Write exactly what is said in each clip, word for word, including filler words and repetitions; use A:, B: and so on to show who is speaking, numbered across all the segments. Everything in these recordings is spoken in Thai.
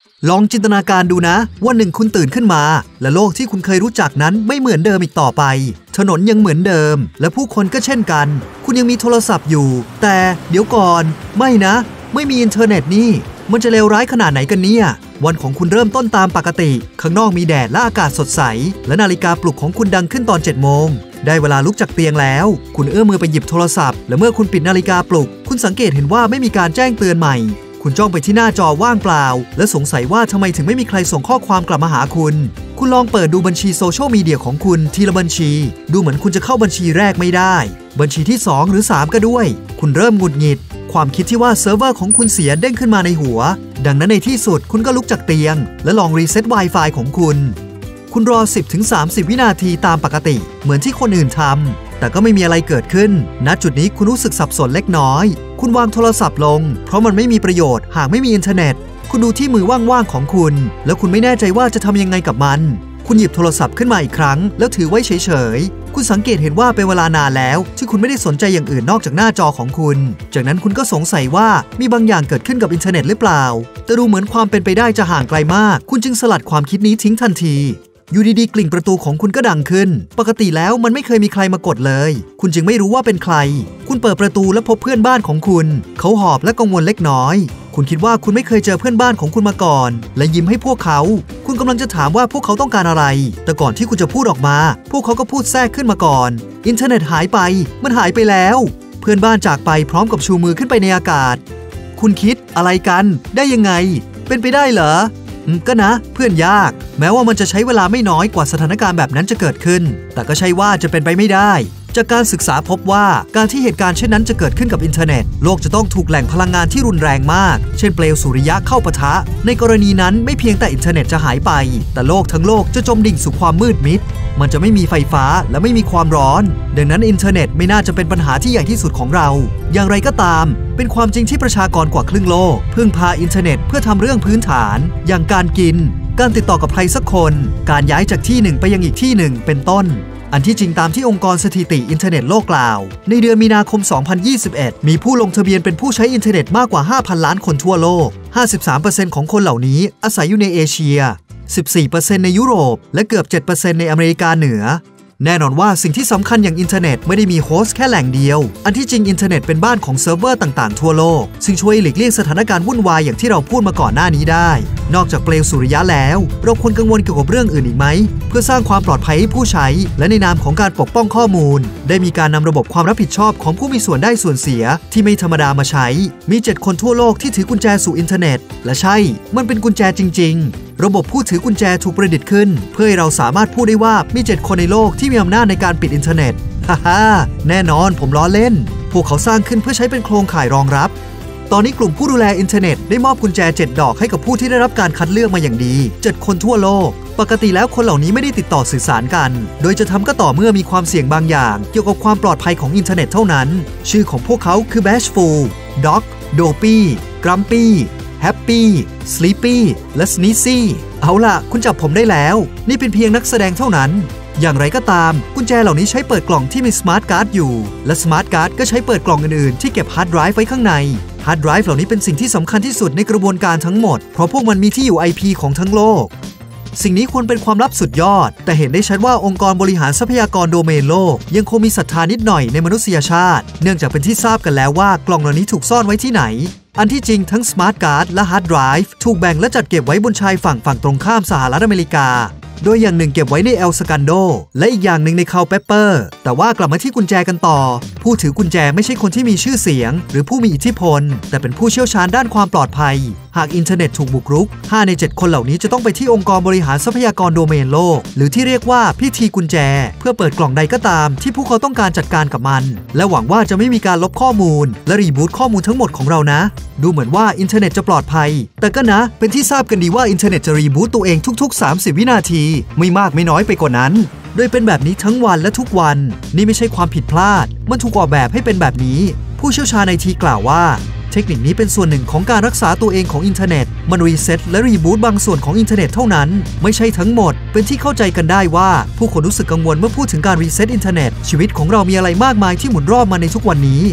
A: ลองจินตนาการดูนะวันหนึ่งคุณตื่นขึ้นมาและโลกที่คุณเคยรู้จักนั้นไม่เหมือนเดิมอีกต่อไปถนนยังเหมือนเดิมและผู้คนก็เช่นกันคุณยังมีโทรศัพท์อยู่แต่เดี๋ยวก่อนไม่นะไม่มีอินเทอร์เน็ตนี่มันจะเลวร้ายขนาดไหนกันเนี่ยวันของคุณเริ่มต้นตามปกติข้างนอกมีแดดและอากาศสดใสและนาฬิกาปลุกของคุณดังขึ้นตอนเจ็ดโมงได้เวลาลุกจากเตียงแล้วคุณเอื้อมมือไปหยิบโทรศัพท์และเมื่อคุณปิดนาฬิกาปลุกคุณสังเกตเห็นว่าไม่มีการแจ้งเตือนใหม่คุณจ้องไปที่หน้าจอว่างเปล่าและสงสัยว่าทำไมถึงไม่มีใครส่งข้อความกลับมาหาคุณคุณลองเปิดดูบัญชีโซเชียลมีเดียของคุณทีละบัญชีดูเหมือนคุณจะเข้าบัญชีแรกไม่ได้บัญชีที่สองหรือสามก็ด้วยคุณเริ่มหงุดหงิดความคิดที่ว่าเซิร์ฟเวอร์ของคุณเสียเด้งขึ้นมาในหัวดังนั้นในที่สุดคุณก็ลุกจากเตียงและลองรีเซ็ต Wi-Fi ของคุณคุณรอ สิบถึงสามสิบ วินาทีตามปกติเหมือนที่คนอื่นทำแต่ก็ไม่มีอะไรเกิดขึ้นณจุดนี้คุณรู้สึกสับสนเล็กน้อยคุณวางโทรศัพท์ลงเพราะมันไม่มีประโยชน์หากไม่มีอินเทอร์เน็ตคุณดูที่มือว่างๆของคุณแล้วคุณไม่แน่ใจว่าจะทำยังไงกับมันคุณหยิบโทรศัพท์ขึ้นมาอีกครั้งแล้วถือไว้เฉยๆคุณสังเกตเห็นว่าเป็นเวลานานแล้วที่คุณไม่ได้สนใจอย่างอื่นนอกจากหน้าจอของคุณจากนั้นคุณก็สงสัยว่ามีบางอย่างเกิดขึ้นกับอินเทอร์เน็ตหรือเปล่าแต่ดูเหมือนความเป็นไปได้จะห่างไกลมากคุณจึงสลัดความคิดนี้ทิ้งทันทีอยู่ดีๆกลิ่งประตูของคุณก็ดังขึ้นปกติแล้วมันไม่เคยมีใครมากดเลยคุณจึงไม่รู้ว่าเป็นใครคุณเปิดประตูและพบเพื่อนบ้านของคุณเขาหอบและกังวลเล็กน้อยคุณคิดว่าคุณไม่เคยเจอเพื่อนบ้านของคุณมาก่อนและยิ้มให้พวกเขาคุณกำลังจะถามว่าพวกเขาต้องการอะไรแต่ก่อนที่คุณจะพูดออกมาพวกเขาก็พูดแทรกขึ้นมาก่อนอินเทอร์เน็ตหายไปมันหายไปแล้วเพื่อนบ้านจากไปพร้อมกับชูมือขึ้นไปในอากาศคุณคิดอะไรกันได้ยังไงเป็นไปได้เหรอก็นะเพื่อนยากแม้ว่ามันจะใช้เวลาไม่น้อยกว่าสถานการณ์แบบนั้นจะเกิดขึ้นแต่ก็ใช่ว่าจะเป็นไปไม่ได้จากการศึกษาพบว่าการที่เหตุการณ์เช่นนั้นจะเกิดขึ้นกับอินเทอร์เน็ตโลกจะต้องถูกแหล่งพลังงานที่รุนแรงมากเช่นเปลวสุริยะเข้าปะทะในกรณีนั้นไม่เพียงแต่อินเทอร์เน็ตจะหายไปแต่โลกทั้งโลกจะจมดิ่งสู่ความมืดมิดมันจะไม่มีไฟฟ้าและไม่มีความร้อนดังนั้นอินเทอร์เน็ตไม่น่าจะเป็นปัญหาที่ใหญ่ที่สุดของเราอย่างไรก็ตามเป็นความจริงที่ประชากรกว่าครึ่งโลกพึ่งพาอินเทอร์เน็ตเพื่อทำเรื่องพื้นฐานอย่างการกินการติดต่อกับใครสักคนการย้ายจากที่หนึ่งไปยังอีกที่หนึ่งเป็นต้นอันที่จริงตามที่องค์กรสถิติอินเทอร์เน็ตโลกกล่าวในเดือนมีนาคมสองพันยี่สิบเอ็ดมีผู้ลงทะเบียนเป็นผู้ใช้อินเทอร์เน็ตมากกว่า ห้าพัน ล้านคนทั่วโลก ห้าสิบสามเปอร์เซ็นต์ ของคนเหล่านี้อาศัยอยู่ในเอเชีย สิบสี่เปอร์เซ็นต์ ในยุโรปและเกือบ เจ็ดเปอร์เซ็นต์ ในอเมริกาเหนือแน่นอนว่าสิ่งที่สำคัญอย่างอินเทอร์เน็ตไม่ได้มีโฮสต์แค่แหล่งเดียวอันที่จริงอินเทอร์เน็ตเป็นบ้านของเซิร์ฟเวอร์ต่างๆทั่วโลกซึ่งช่วยหลีกเลี่ยงสถานการณ์วุ่นวายอย่างที่เราพูดมาก่อนหน้านี้ได้นอกจากเปลวสุริยะแล้วเราควรกังวลเกี่ยวกับเรื่องอื่นอีกไหมเพื่อสร้างความปลอดภัยให้ผู้ใช้และในนามของการปกป้องข้อมูลได้มีการนำระบบความรับผิดชอบของผู้มีส่วนได้ส่วนเสียที่ไม่ธรรมดามาใช้มีเจ็ดคนทั่วโลกที่ถือกุญแจสู่อินเทอร์เน็ตและใช่มันเป็นกุญแจจริงๆระบบผู้ถือกุญแจถูกประดิษฐ์ขึ้นเพื่อให้เราสามารถพูดได้ว่ามีเจ็ดคนในโลกที่มีอำนาจในการปิดอินเทอร์เน็ตฮ่าฮ่าแน่นอนผมล้อเล่นพวกเขาสร้างขึ้นเพื่อใช้เป็นโครงข่ายรองรับตอนนี้กลุ่มผู้ดูแลอินเทอร์เน็ตได้มอบกุญแจเจ็ดดอกให้กับผู้ที่ได้รับการคัดเลือกมาอย่างดีเจ็ดคนทั่วโลกปกติแล้วคนเหล่านี้ไม่ได้ติดต่อสื่อสารกันโดยจะทำก็ต่อเมื่อมีความเสี่ยงบางอย่างเกี่ยวกับความปลอดภัยของอินเทอร์เน็ตเท่านั้นชื่อของพวกเขาคือ Bashful Doc Dopey Grumpy Happy Sleepy และ Sneezy เอาล่ะคุณจับผมได้แล้วนี่เป็นเพียงนักแสดงเท่านั้นอย่างไรก็ตามกุญแจเหล่านี้ใช้เปิดกล่องที่มีสมาร์ทการ์ดอยู่และสมาร์ทการ์ดก็ใช้เปิดกล่องอื่นๆที่เก็บฮาร์ดไดรฟ์ไว้ข้างในฮาร์ดไดรฟ์เหล่านี้เป็นสิ่งที่สำคัญที่สุดในกระบวนการทั้งหมดเพราะพวกมันมีที่อยู่ ไอ พี ของทั้งโลกสิ่งนี้ควรเป็นความลับสุดยอดแต่เห็นได้ชัดว่าองค์กรบริหารทรัพยากรโดเมนโลกยังคงมีศรัทธานิดหน่อยในมนุษยชาติเนื่องจากเป็นที่ทราบกันแล้วว่ากล่องเหล่านี้ถูกซ่อนไว้ที่ไหนอันที่จริงทั้งสมาร์ทการ์ดและฮาร์ดไดรฟ์ถูกแบ่งและจัดเก็บไว้บนชายฝั่งฝั่งตรงข้ามสหรัฐอเมริกาโดยอย่างหนึ่งเก็บไว้ในเอลสกันโดและอีกอย่างหนึ่งในคาลเปปเปอร์แต่ว่ากลับมาที่กุญแจกันต่อผู้ถือกุญแจไม่ใช่คนที่มีชื่อเสียงหรือผู้มีอิทธิพลแต่เป็นผู้เชี่ยวชาญด้านความปลอดภัยหากอินเทอร์เน็ตถูกบุกรุกห้าในเจ็ดคนเหล่านี้จะต้องไปที่องค์กรบริหารทรัพยากรโดเมนโลกหรือที่เรียกว่าพิธีกุญแจเพื่อเปิดกล่องใดก็ตามที่พวกเขาต้องการจัดการกับมันและหวังว่าจะไม่มีการลบข้อมูลและรีบูตข้อมูลทั้งหมดของเรานะดูเหมือนว่าอินเทอร์เน็ตจะปลอดภัยแต่ก็นะเป็นที่ทราบกันดีว่าอินเทอร์เน็ตจะรีบูตตัวเองทุกๆสามสิบวินาทีไม่มากไม่น้อยไปกว่านั้นโดยเป็นแบบนี้ทั้งวันและทุกวันนี่ไม่ใช่ความผิดพลาดมันถูกออกแบบให้เป็นแบบนี้ผู้เชี่ยวชาญในทีกล่าวว่าเทคนิคนี้เป็นส่วนหนึ่งของการรักษาตัวเองของอินเทอร์เน็ตมันรีเซ็ตและรีบูตบางส่วนของอินเทอร์เน็ตเท่านั้นไม่ใช่ทั้งหมดเป็นที่เข้าใจกันได้ว่าผู้คนรู้สึกกังวลเมื่อพูดถึงการรีเซ็ตอินเทอร์เน็ตชีวิตของเรามีอะไรมากมายที่หมุนรอบมาในทุกวันนี้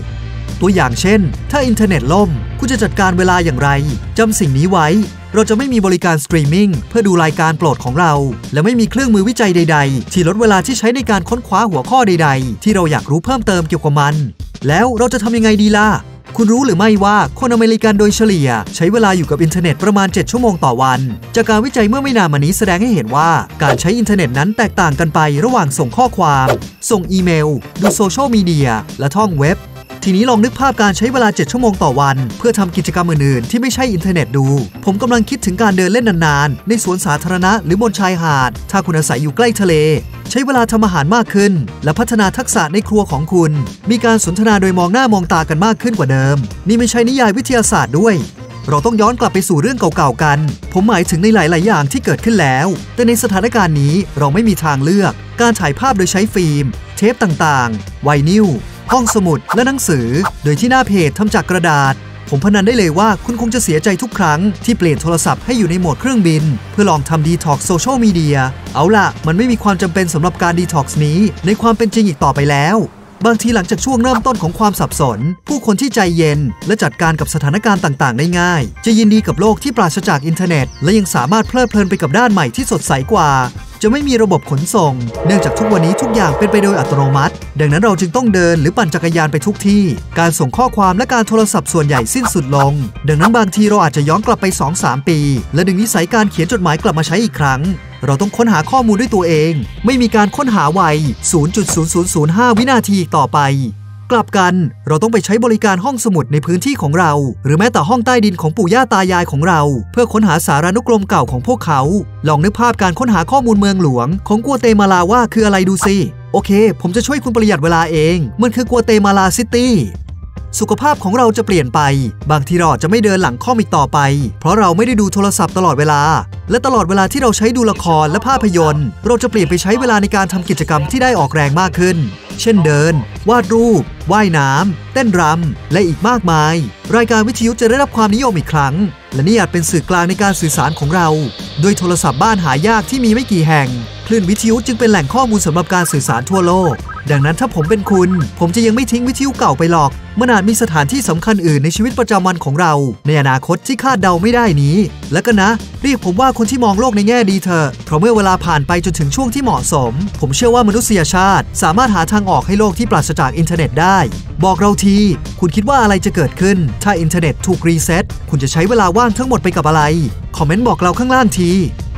A: ตัวอย่างเช่นถ้าอินเทอร์เน็ตล่มคุณจะจัดการเวลาอย่างไรจำสิ่งนี้ไว้เราจะไม่มีบริการสตรีมมิ่งเพื่อดูรายการโปรดของเราและไม่มีเครื่องมือวิจัยใดๆที่ลดเวลาที่ใช้ในการค้นคว้าหัวข้อใดๆที่เราอยากรู้เพิ่มเติมเกี่ยวกับมันแล้วเราจะทำยังไงดีล่ะคุณรู้หรือไม่ว่าคนอเมริกันโดยเฉลี่ยใช้เวลาอยู่กับอินเทอร์เน็ตประมาณเจ็ดชั่วโมงต่อวันจากการวิจัยเมื่อไม่นานมานี้แสดงให้เห็นว่าการใช้อินเทอร์เน็ตนั้นแตกต่างกันไประหว่างส่งข้อความส่งอีเมลดูโซเชียลมีเดียและท่องเว็บทีนี้ลองนึกภาพการใช้เวลาเจ็ดชั่วโมงต่อวันเพื่อทำกิจกรรมอื่นๆที่ไม่ใช่อินเทอร์เน็ตดูผมกำลังคิดถึงการเดินเล่นนานๆในสวนสาธารณะหรือบนชายหาดถ้าคุณอาศัยอยู่ใกล้ทะเลใช้เวลาทำอาหารมากขึ้นและพัฒนาทักษะในครัวของคุณมีการสนทนาโดยมองหน้ามองตากันมากขึ้นกว่าเดิมนี่ไม่ใช่นิยายวิทยาศาสตร์ด้วยเราต้องย้อนกลับไปสู่เรื่องเก่าๆกันผมหมายถึงในหลายๆอย่างที่เกิดขึ้นแล้วแต่ในสถานการณ์นี้เราไม่มีทางเลือกการถ่ายภาพโดยใช้ฟิล์มเทปต่างๆไวนิลห้องสมุดและหนังสือโดยที่หน้าเพจทำจากกระดาษผมพนันได้เลยว่าคุณคงจะเสียใจทุกครั้งที่เปลี่ยนโทรศัพท์ให้อยู่ในโหมดเครื่องบินเพื่อลองทำดีท็อกซ์โซเชียลมีเดียเอาล่ะมันไม่มีความจำเป็นสำหรับการดีท็อกซ์นี้ในความเป็นจริงอีกต่อไปแล้วบางทีหลังจากช่วงเริ่มต้นของความสับสนผู้คนที่ใจเย็นและจัดการกับสถานการณ์ต่างๆได้ง่ายจะยินดีกับโลกที่ปราศจากอินเทอร์เน็ตและยังสามารถเพลิดเพลินไปกับด้านใหม่ที่สดใสกว่าจะไม่มีระบบขนส่งเนื่องจากทุกวันนี้ทุกอย่างเป็นไปโดยอัตโนมัติดังนั้นเราจึงต้องเดินหรือปั่นจักรยานไปทุกที่การส่งข้อความและการโทรศัพท์ส่วนใหญ่สิ้นสุดลงดังนั้นบางทีเราอาจจะย้อนกลับไป สองถึงสาม ปีและดึงนิสัยการเขียนจดหมายกลับมาใช้อีกครั้งเราต้องค้นหาข้อมูลด้วยตัวเองไม่มีการค้นหาไว ศูนย์จุดศูนย์ศูนย์ศูนย์ห้า วินาทีต่อไปกลับกันเราต้องไปใช้บริการห้องสมุดในพื้นที่ของเราหรือแม้แต่ห้องใต้ดินของปู่ย่าตายายของเราเพื่อค้นหาสารานุกรมเก่าของพวกเขาลองนึกภาพการค้นหาข้อมูลเมืองหลวงของกัวเตมาลาว่าคืออะไรดูสิโอเคผมจะช่วยคุณประหยัดเวลาเองมันคือกัวเตมาลาซิตี้สุขภาพของเราจะเปลี่ยนไปบางทีเราจะไม่เดินหลังค่อมอีกต่อไปเพราะเราไม่ได้ดูโทรศัพท์ตลอดเวลาและตลอดเวลาที่เราใช้ดูละครและภาพยนตร์เราจะเปลี่ยนไปใช้เวลาในการทำกิจกรรมที่ได้ออกแรงมากขึ้นเช่นเดินวาดรูปว่ายน้ำเต้นรำและอีกมากมายรายการวิทยุจะได้รับความนิยมอีกครั้งและนี่อาจเป็นสื่อกลางในการสื่อสารของเราโดยโทรศัพท์บ้านหายากที่มีไม่กี่แห่งคลื่นวิทยุจึงเป็นแหล่งข้อมูลสำหรับการสื่อสารทั่วโลกดังนั้นถ้าผมเป็นคุณผมจะยังไม่ทิ้งวิทยุเก่าไปหรอกมันอาจมีสถานที่สำคัญอื่นในชีวิตประจำวันของเราในอนาคตที่คาดเดาไม่ได้นี้และก็นะเรียกผมว่าคนที่มองโลกในแง่ดีเถอะเพราะเมื่อเวลาผ่านไปจนถึงช่วงที่เหมาะสมผมเชื่อว่ามนุษยชาติสามารถหาทางออกให้โลกที่ปราศจากอินเทอร์เน็ตได้บอกเราทีคุณคิดว่าอะไรจะเกิดขึ้นถ้าอินเทอร์เน็ตถูกรีเซ็ตคุณจะใช้เวลาว่างทั้งหมดไปกับอะไรคอมเมนต์บอกเราข้างล่างที